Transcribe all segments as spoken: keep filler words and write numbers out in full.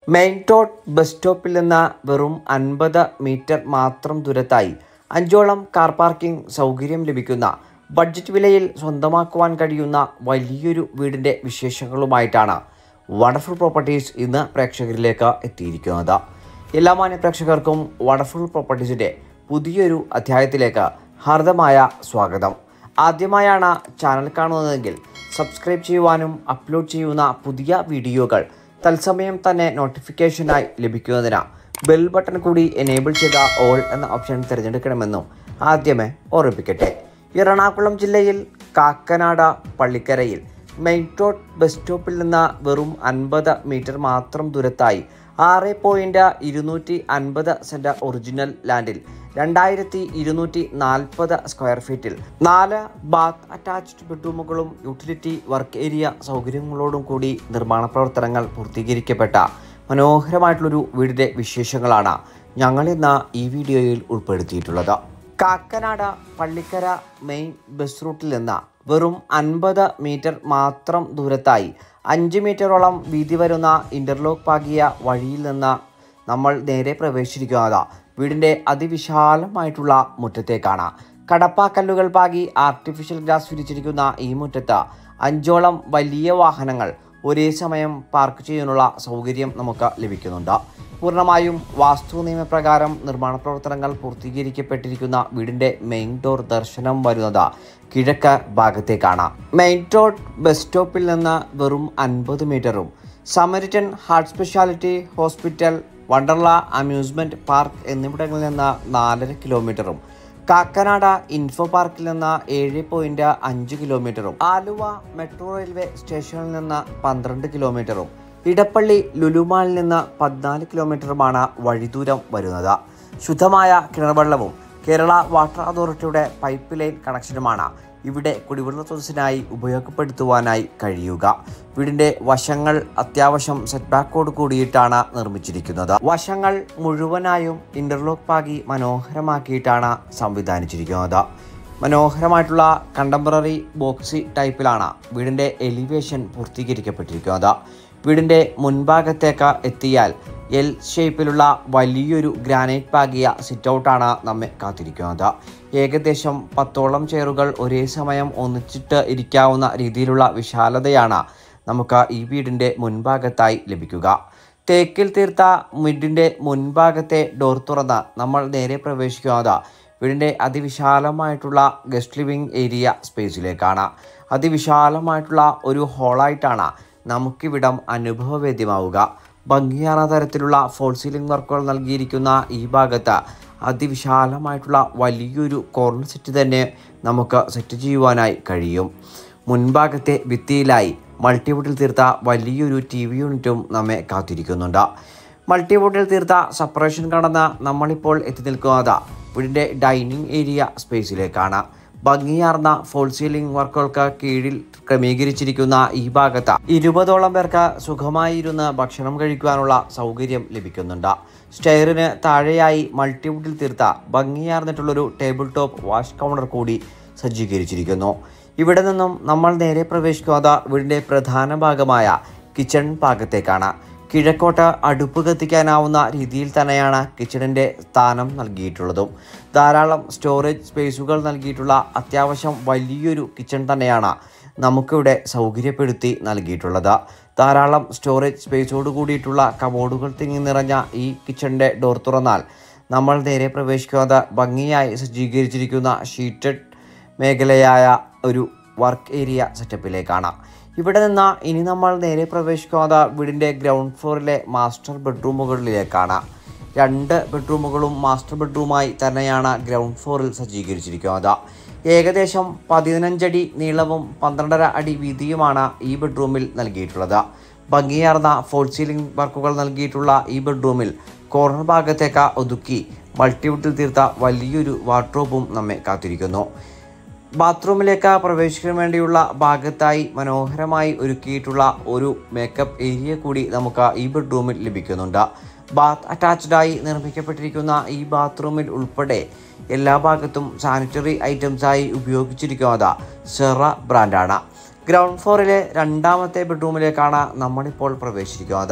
Main road bus സ്റ്റോപ്പിൽ നിന്ന് വെറും അൻപത് മീറ്റർ മാത്രം ദൂരത്തായി അഞ്ചോളം കാർ പാർക്കിംഗ് സൗകര്യം ലഭിക്കുന്ന ബഡ്ജറ്റ് വിലയിൽ സ്വന്തമാക്കുവാൻ കഴിയുന്ന വലിയൊരു വീടിൻ്റെ വിശേഷങ്ങളുമായിട്ടാണ് വണ്ടർഫുൾ പ്രോപ്പർട്ടീസ് ഇന്ന് പ്രേക്ഷകരിലേക്ക് എത്തിയിരിക്കുന്നത്. എല്ലാ മാന്യ പ്രേക്ഷകർക്കും വണ്ടർഫുൾ പ്രോപ്പർട്ടീസിൻ്റെ പുതിയൊരു അധ്യായത്തിലേക്ക് ഹാർദമായ സ്വാഗതം. ആദ്യമായാണ് ചാനൽ കാണുന്നതെങ്കിൽ സബ്സ്ക്രൈബ് ചെയ്യുവാനും അപ്ലോഡ് ചെയ്യുന്ന പുതിയ വീഡിയോകൾ തത്സമയം തന്നെ നോട്ടിഫിക്കേഷനായി ലഭിക്കുന്നതിന് ബെൽ ബട്ടൺ കൂടി എനേബിൾ ചെയ്ത ഓൾ എന്ന ഓപ്ഷൻ തിരഞ്ഞെടുക്കണമെന്നും ആദ്യമേ ഓർമ്മിപ്പിക്കട്ടെ. എറണാകുളം ജില്ലയിൽ കാക്കനാട് പള്ളിക്കരയിൽ മെയിൻ റോഡ് ബസ് സ്റ്റോപ്പിൽ നിന്ന് വെറും അൻപത് മീറ്റർ മാത്രം ദൂരത്തായി ആറ് പോയിൻറ്റ് ഇരുന്നൂറ്റി അൻപത് സെൻറ്റ് ഒറിജിനൽ ലാൻഡിൽ രണ്ടായിരത്തി ഇരുന്നൂറ്റി നാൽപ്പത് സ്ക്വയർ ഫീറ്റിൽ നാല് ബാത്ത് അറ്റാച്ച്ഡ് ബെഡ്റൂമുകളും യൂട്ടിലിറ്റി വർക്ക് ഏരിയ സൗകര്യങ്ങളോടും കൂടി നിർമ്മാണ പ്രവർത്തനങ്ങൾ പൂർത്തീകരിക്കപ്പെട്ട മനോഹരമായിട്ടുള്ളൊരു വീടിൻ്റെ വിശേഷങ്ങളാണ് ഞങ്ങളിന്ന് ഈ വീഡിയോയിൽ ഉൾപ്പെടുത്തിയിട്ടുള്ളത്. കാക്കനാട് പള്ളിക്കര മെയിൻ ബസ് റൂട്ടിൽ നിന്ന് വെറും അൻപത് മീറ്റർ മാത്രം ദൂരത്തായി അഞ്ച് മീറ്ററോളം വീതി വരുന്ന ഇൻ്റർലോക്ക് പാകിയ വഴിയിൽ നിന്ന് നമ്മൾ നേരെ പ്രവേശിച്ചിരിക്കുന്നത് വീടിൻ്റെ അതിവിശാലമായിട്ടുള്ള മുറ്റത്തേക്കാണ്. കടപ്പാക്കല്ലുകൾ പാകി ആർട്ടിഫിഷ്യൽ ഗ്രാസ് വിരിച്ചിരിക്കുന്ന ഈ മുറ്റത്ത് അഞ്ചോളം വലിയ വാഹനങ്ങൾ ഒരേ സമയം പാർക്ക് ചെയ്യാനുള്ള സൗകര്യം നമുക്ക് ലഭിക്കുന്നുണ്ട്. പൂർണ്ണമായും വാസ്തു നിയമപ്രകാരം നിർമ്മാണ പ്രവർത്തനങ്ങൾ പൂർത്തീകരിക്കപ്പെട്ടിരിക്കുന്ന വീടിൻ്റെ മെയിൻ ഡോർ ദർശനം വരുന്നത് കിഴക്ക് ഭാഗത്തേക്കാണ്. മെയിൻ റോഡ് ബസ് സ്റ്റോപ്പിൽ നിന്ന് വെറും അൻപത് മീറ്ററും Samaritan heart speciality hospital, Wonderla amusement park എന്നിവിടങ്ങളിൽ നിന്ന് നാലര കിലോമീറ്ററും കാക്കനാട് ഇൻഫോ പാർക്കിൽ നിന്ന് ഏഴ് പോയിൻറ്റ് അഞ്ച് കിലോമീറ്ററും ആലുവ മെട്രോ റെയിൽവേ സ്റ്റേഷനിൽ നിന്ന് പന്ത്രണ്ട് കിലോമീറ്ററും ഇടപ്പള്ളി ലുലുമാളിൽ നിന്ന് പതിനാല് കിലോമീറ്ററുമാണ് വഴിദൂരം വരുന്നത്. ശുദ്ധമായ കിണർവെള്ളവും കേരള വാട്ടർ അതോറിറ്റിയുടെ പൈപ്പ് ലൈൻ കണക്ഷനുമാണ് ഇവിടെ കുടിവെള്ള സ്രോതസ്സിനായി ഉപയോഗപ്പെടുത്തുവാനായി കഴിയുക. വീടിൻ്റെ വശങ്ങൾ അത്യാവശ്യം സെറ്റ് ബാക്കോട് കൂടിയിട്ടാണ് നിർമ്മിച്ചിരിക്കുന്നത്. വശങ്ങൾ മുഴുവനായും ഇൻ്റർലോക്ക് പാകി മനോഹരമാക്കിയിട്ടാണ് സംവിധാനിച്ചിരിക്കുന്നത്. മനോഹരമായിട്ടുള്ള കണ്ടംപററി ബോക്സി ടൈപ്പിലാണ് വീടിൻ്റെ എലിവേഷൻ പൂർത്തീകരിക്കപ്പെട്ടിരിക്കുന്നത്. വീടിൻ്റെ മുൻഭാഗത്തേക്ക് എത്തിയാൽ എൽ ഷേപ്പിലുള്ള വലിയൊരു ഗ്രാനൈറ്റ് പാകിയ സിറ്റ് ഔട്ടാണ് നമ്മെ കാത്തിരിക്കുന്നത്. ഏകദേശം പത്തോളം ചെയറുകൾ ഒരേ സമയം ഒന്നിച്ചിട്ട് ഇരിക്കാവുന്ന രീതിയിലുള്ള വിശാലതയാണ് നമുക്ക് ഈ വീടിൻ്റെ മുൻഭാഗത്തായി ലഭിക്കുക. തേക്കിൽ തീർത്ത വീടിൻ്റെ മുൻഭാഗത്തെ ഡോർ തുറന്ന് നമ്മൾ നേരെ പ്രവേശിക്കുന്നത് വീടിൻ്റെ അതിവിശാലമായിട്ടുള്ള ഗസ്റ്റ് ലിവിംഗ് ഏരിയ സ്പേസിലേക്കാണ്. അതിവിശാലമായിട്ടുള്ള ഒരു ഹോളായിട്ടാണ് നമുക്കിവിടം അനുഭവവേദ്യമാവുക. ഭംഗിയാർന്ന തരത്തിലുള്ള ഫോൾ സീലിംഗ് വർക്കുകൾ നൽകിയിരിക്കുന്ന ഈ ഭാഗത്ത് അതിവിശാലമായിട്ടുള്ള വലിയൊരു കോർണർ സെറ്റ് തന്നെ നമുക്ക് സെറ്റ് ചെയ്യുവാനായി കഴിയും. മുൻഭാഗത്തെ ഭിത്തിയിലായി മൾട്ടിവുഡിൽ തീർത്ത വലിയൊരു ടി വി യൂണിറ്റും നമ്മെ കാത്തിരിക്കുന്നുണ്ട്. മൾട്ടിവുഡിൽ തീർത്ത സെപ്പറേഷൻ കടന്ന് നമ്മളിപ്പോൾ എത്തി നിൽക്കുന്നത് വീടിൻ്റെ ഡൈനിങ് ഏരിയ സ്പേസിലേക്കാണ്. ഭംഗിയാർന്ന ഫോൾ സീലിംഗ് വർക്കുകൾക്ക് കീഴിൽ ക്രമീകരിച്ചിരിക്കുന്ന ഈ ഭാഗത്ത് ഇരുപതോളം പേർക്ക് സുഖമായി ഇരുന്ന് ഭക്ഷണം കഴിക്കുവാനുള്ള സൗകര്യം ലഭിക്കുന്നുണ്ട്. സ്റ്റെയറിന് താഴെയായി മൾട്ടിവുഡിൽ തീർത്ത ഭംഗിയാർന്നിട്ടുള്ളൊരു ടേബിൾ ടോപ്പ് വാഷ് കൗണ്ടർ കൂടി സജ്ജീകരിച്ചിരിക്കുന്നു. ഇവിടെ നിന്നും നമ്മൾ നേരെ പ്രവേശിക്കുന്നത് വീടിൻ്റെ പ്രധാന ഭാഗമായ കിച്ചൺ ഭാഗത്തേക്കാണ്. കിഴക്കോട്ട് അടുപ്പ് കത്തിക്കാനാവുന്ന രീതിയിൽ തന്നെയാണ് കിച്ചണിൻ്റെ സ്ഥാനം നൽകിയിട്ടുള്ളതും. ധാരാളം സ്റ്റോറേജ് സ്പേസുകൾ നൽകിയിട്ടുള്ള അത്യാവശ്യം വലിയൊരു കിച്ചൺ തന്നെയാണ് നമുക്കിവിടെ സൗകര്യപ്പെടുത്തി നൽകിയിട്ടുള്ളത്. ധാരാളം സ്റ്റോറേജ് സ്പേസോട് കൂടിയിട്ടുള്ള കബോർഡുകൾ തിങ്ങി നിറഞ്ഞ ഈ കിച്ചണിൻ്റെ ഡോർ തുറന്നാൽ നമ്മൾ നേരെ പ്രവേശിക്കുന്നത് ഭംഗിയായി സജ്ജീകരിച്ചിരിക്കുന്ന ഷീറ്റഡ് മേഖലയായ ഒരു വർക്ക് ഏരിയ സെറ്റപ്പിലേക്കാണ്. ഇവിടെ നിന്ന് ഇനി നമ്മൾ നേരെ പ്രവേശിക്കുന്നത് വീടിൻ്റെ ഗ്രൗണ്ട് ഫ്ലോറിലെ മാസ്റ്റർ ബെഡ്റൂമുകളിലേക്കാണ്. രണ്ട് ബെഡ്റൂമുകളും മാസ്റ്റർ ബെഡ്റൂമായി തന്നെയാണ് ഗ്രൗണ്ട് ഫ്ലോറിൽ സജ്ജീകരിച്ചിരിക്കുന്നത്. ഏകദേശം പതിനഞ്ചടി നീളവും പന്ത്രണ്ടര അടി വീതിയുമാണ് ഈ ബെഡ്റൂമിൽ നൽകിയിട്ടുള്ളത്. ഭംഗിയാർന്ന ഫോൾ സീലിംഗ് വർക്കുകൾ നൽകിയിട്ടുള്ള ഈ ബെഡ്റൂമിൽ കോർണർ ഭാഗത്തേക്ക് ഒതുക്കി മൾട്ടിവുഡിൽ തീർത്ത വലിയൊരു വാർഡ്രോബും നമ്മെ കാത്തിരിക്കുന്നു. ബാത്റൂമിലേക്ക് പ്രവേശിക്കാൻ വേണ്ടിയുള്ള ഭാഗത്തായി മനോഹരമായി ഒരുക്കിയിട്ടുള്ള ഒരു മേക്കപ്പ് ഏരിയ കൂടി നമുക്ക് ഈ ബെഡ്റൂമിൽ ലഭിക്കുന്നുണ്ട്. ബാത്ത് അറ്റാച്ച്ഡായി നിർമ്മിക്കപ്പെട്ടിരിക്കുന്ന ഈ ബാത്റൂമിൽ ഉൾപ്പെടെ എല്ലാ ഭാഗത്തും സാനിറ്ററി ഐറ്റംസായി ഉപയോഗിച്ചിരിക്കുന്നത് സെറ ബ്രാൻഡാണ്. ഗ്രൗണ്ട് ഫ്ലോറിലെ രണ്ടാമത്തെ ബെഡ്റൂമിലേക്കാണ് നമ്മളിപ്പോൾ പ്രവേശിക്കുന്നത്.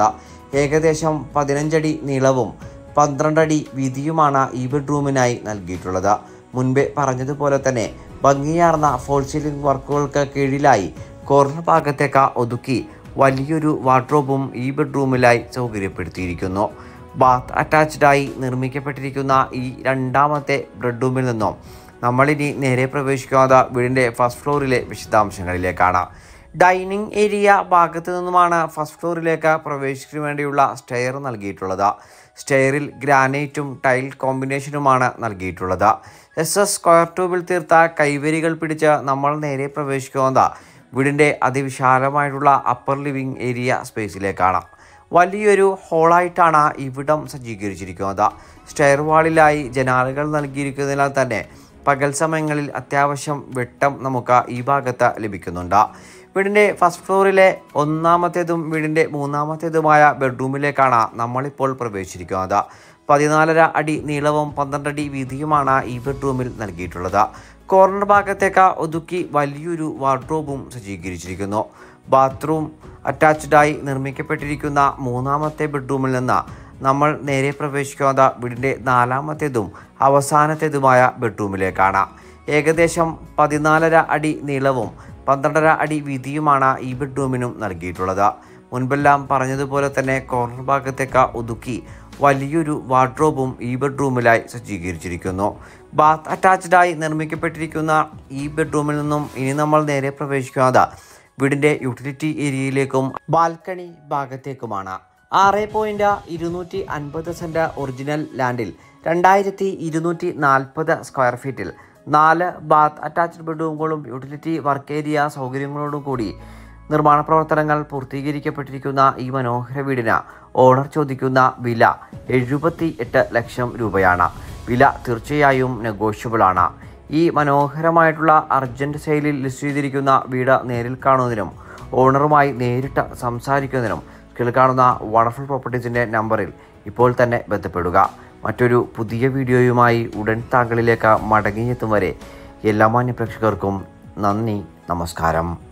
ഏകദേശം പതിനഞ്ചടി നീളവും പന്ത്രണ്ടടി വീതിയുമാണ് ഈ ബെഡ്റൂമിനായി നൽകിയിട്ടുള്ളത്. മുൻപേ പറഞ്ഞതുപോലെ തന്നെ ഭംഗിയാർന്ന ഫോൾ സീലിംഗ് വർക്കുകൾക്ക് കീഴിലായി കോർണർ ഭാഗത്തേക്ക് ഒതുക്കി വലിയൊരു വാർഡ്രോബും ഈ ബെഡ്റൂമിലായി സൗകര്യപ്പെടുത്തിയിരിക്കുന്നു. ബാത്ത് അറ്റാച്ച്ഡായി നിർമ്മിക്കപ്പെട്ടിരിക്കുന്ന ഈ രണ്ടാമത്തെ ബെഡ്റൂമിൽ നിന്നും നമ്മളിനി നേരെ പ്രവേശിക്കാതെ വീടിൻ്റെ ഫസ്റ്റ് ഫ്ലോറിലെ വിശദാംശങ്ങളിലേക്കാണ്. ഡൈനിങ് ഏരിയ ഭാഗത്തു നിന്നുമാണ് ഫസ്റ്റ് ഫ്ലോറിലേക്ക് പ്രവേശിക്കുന്നതിന് വേണ്ടിയുള്ള സ്റ്റെയർ നൽകിയിട്ടുള്ളത്. സ്റ്റെയറിൽ ഗ്രാനൈറ്റും ടൈൽ കോമ്പിനേഷനുമാണ് നൽകിയിട്ടുള്ളത്. എസ് എസ് സ്ക്വയർ ട്യൂബിൽ തീർത്ത കൈവരികൾ പിടിച്ച് നമ്മൾ നേരെ പ്രവേശിക്കുന്നത് വീടിൻ്റെ അതിവിശാലമായിട്ടുള്ള അപ്പർ ലിവിംഗ് ഏരിയ സ്പേസിലേക്കാണ്. വലിയൊരു ഹോളായിട്ടാണ് ഇവിടം സജ്ജീകരിച്ചിരിക്കുന്നത്. സ്റ്റെയർ വാളിലായി ജനാലകൾ നൽകിയിരിക്കുന്നതിനാൽ തന്നെ പകൽ സമയങ്ങളിൽ അത്യാവശ്യം വെട്ടം നമുക്ക് ഈ ഭാഗത്ത് ലഭിക്കുന്നുണ്ട്. വീടിൻ്റെ ഫസ്റ്റ് ഫ്ലോറിലെ ഒന്നാമത്തേതും വീടിൻ്റെ മൂന്നാമത്തേതുമായ ബെഡ്റൂമിലേക്കാണ് നമ്മളിപ്പോൾ പ്രവേശിച്ചിരിക്കുന്നത്. പതിനാലര അടി നീളവും പന്ത്രണ്ടടി വീതിയുമാണ് ഈ ബെഡ്റൂമിൽ നൽകിയിട്ടുള്ളത്. കോർണർ ഭാഗത്തേക്ക് ഒതുക്കി വലിയൊരു വാർഡ്രോബും സജ്ജീകരിച്ചിരിക്കുന്നു. ബാത്റൂം അറ്റാച്ച്ഡായി നിർമ്മിക്കപ്പെട്ടിരിക്കുന്ന മൂന്നാമത്തെ ബെഡ്റൂമിൽ നിന്ന് നമ്മൾ നേരെ പ്രവേശിക്കുന്നത് വീടിൻ്റെ നാലാമത്തേതും അവസാനത്തേതുമായ ബെഡ്റൂമിലേക്കാണ്. ഏകദേശം പതിനാലര അടി നീളവും പന്ത്രണ്ടര അടി വീതിയുമാണ് ഈ ബെഡ്റൂമിനും നൽകിയിട്ടുള്ളത്. മുൻപെല്ലാം പറഞ്ഞതുപോലെ തന്നെ കോർണർ ഭാഗത്തേക്ക് ഒതുക്കി വലിയൊരു വാർഡ്രോബും ഈ ബെഡ്റൂമിലായി സജ്ജീകരിച്ചിരിക്കുന്നു. ബാത്ത് അറ്റാച്ച്ഡായി നിർമ്മിക്കപ്പെട്ടിരിക്കുന്ന ഈ ബെഡ്റൂമിൽ നിന്നും ഇനി നമ്മൾ നേരെ പ്രവേശിക്കുന്നത് വീടിൻ്റെ യൂട്ടിലിറ്റി ഏരിയയിലേക്കും ബാൽക്കണി ഭാഗത്തേക്കുമാണ്. ആറ് പോയിൻറ്റ് ഇരുന്നൂറ്റി അൻപത് സെൻറ്റ് ഒറിജിനൽ ലാൻഡിൽ രണ്ടായിരത്തി ഇരുന്നൂറ്റി നാൽപ്പത് സ്ക്വയർ ഫീറ്റിൽ നാല് ബാത്ത് അറ്റാച്ച്ഡ് ബെഡ്റൂമുകളും യൂട്ടിലിറ്റി വർക്ക് ഏരിയ സൗകര്യങ്ങളോടും കൂടി നിർമ്മാണ പ്രവർത്തനങ്ങൾ പൂർത്തീകരിക്കപ്പെട്ടിരിക്കുന്ന ഈ മനോഹര വീടിന് ഓണർ ചോദിക്കുന്ന വില എഴുപത്തി എട്ട് ലക്ഷം രൂപയാണ്. വില തീർച്ചയായും നെഗോഷ്യബിളാണ്. ഈ മനോഹരമായിട്ടുള്ള അർജൻറ്റ് സെയിലിൽ ലിസ്റ്റ് ചെയ്തിരിക്കുന്ന വീട് നേരിൽ കാണുന്നതിനും ഓണറുമായി നേരിട്ട് സംസാരിക്കുന്നതിനും കീഴിൽ കാണുന്ന വണ്ടർഫുൾ പ്രോപ്പർട്ടീസിൻ്റെ നമ്പറിൽ ഇപ്പോൾ തന്നെ ബന്ധപ്പെടുക. മറ്റൊരു പുതിയ വീഡിയോയുമായി ഉടൻ താങ്കളിലേക്ക് മടങ്ങിയെത്തും വരെ എല്ലാ മാന്യ പ്രേക്ഷകർക്കും നന്ദി, നമസ്കാരം.